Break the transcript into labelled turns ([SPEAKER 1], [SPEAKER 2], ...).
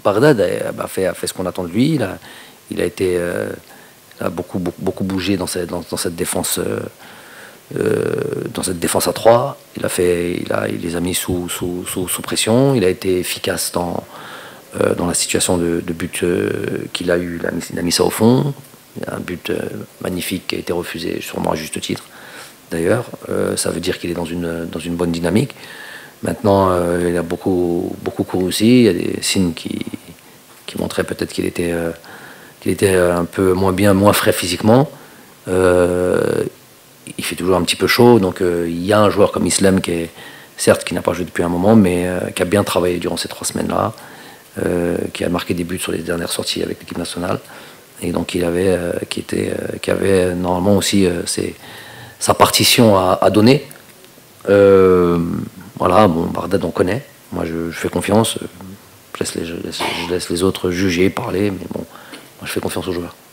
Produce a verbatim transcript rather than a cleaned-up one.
[SPEAKER 1] Bardad a, a fait, a fait ce qu'on attend de lui. Il a, il a été, euh, il a beaucoup, beaucoup, beaucoup bougé dans cette, dans, dans cette défense, euh, euh, dans cette défense à trois. Il a fait, il a, il les a mis sous, sous, sous, sous pression. Il a été efficace dans, euh, dans la situation de, de but euh, qu'il a eu. Il a, mis, il a mis ça au fond. Il y a un but euh, magnifique qui a été refusé, sûrement à juste titre. D'ailleurs, euh, ça veut dire qu'il est dans une, dans une bonne dynamique. Maintenant, euh, il a beaucoup, beaucoup couru aussi. Il y a des signes qui, qui montraient peut-être qu'il était, euh, qu'il était un peu moins bien, moins frais physiquement. Euh, il fait toujours un petit peu chaud. Donc, euh, il y a un joueur comme Islam qui est, certes, qui n'a pas joué depuis un moment, mais euh, qui a bien travaillé durant ces trois semaines-là, euh, qui a marqué des buts sur les dernières sorties avec l'équipe nationale. Et donc, il avait, euh, qui était, euh, qui avait normalement aussi euh, ses, sa partition à, à donner. Euh, Voilà, bon, Bardad, on connaît. Moi, je, je fais confiance. Je laisse, les, je, laisse, je laisse les autres juger, parler, mais bon, moi, je fais confiance aux joueurs.